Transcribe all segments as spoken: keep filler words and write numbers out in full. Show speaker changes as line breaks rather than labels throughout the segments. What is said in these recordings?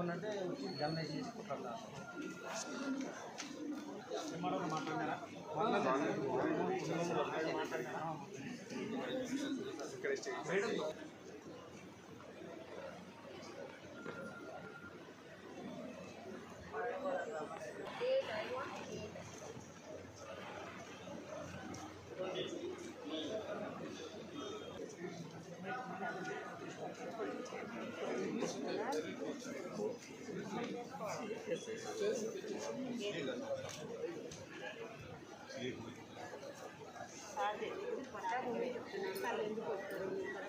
ఉన్నట్టే వచ్చి గమనించి చేసి కుట్రలు మాట్లాడారా
అదే పట్టా భూమి చెప్తున్నాను వాళ్ళు ఎందుకు వస్తారు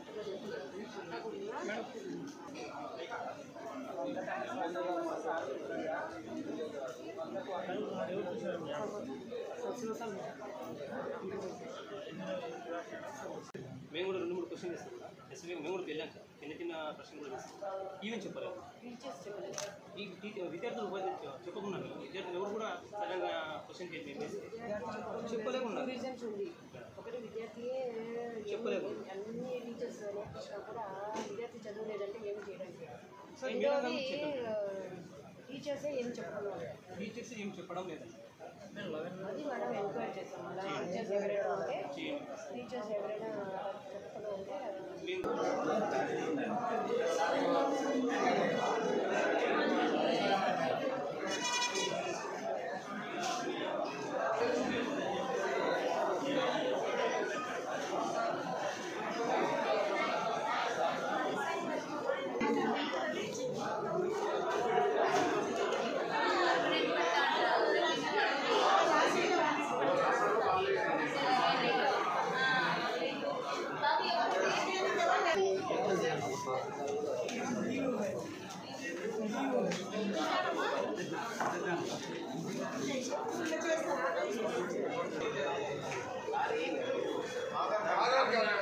మేము కూడా రెండు మూడు క్వశ్చన్ ఇస్తాం కూడా ఎస్వి మేము కూడా వెళ్ళాం సార్ చిన్న చిన్న ప్రశ్నలు కూడా ఇస్తాం ఈవెన్ చెప్పలేదు ఈ విద్యార్థులు చెప్పకున్నారు విద్యార్థులు ఎవరు కూడా సడన్గా క్వశ్చన్ చెప్పలేకుండా
రీజన్స్ ఉంది ఒకటి విద్యార్థి
చెప్పలేదు
అన్ని టీచర్స్ కూడా విద్యార్థి చదవలేదంటే ఏమి చేయడానికి రెండోది టీచర్సే ఏం చెప్పడం
టీచర్స్ ఏం చెప్పడం లేదండి
అది మనం ఎంక్వైరీ చేస్తాం అలా టీచర్స్ ఎవరైనా ఉంటే టీచర్స్ ఎవరైనా చెప్పడం ఉంటే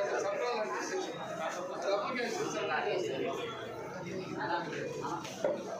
ఆరోగ్య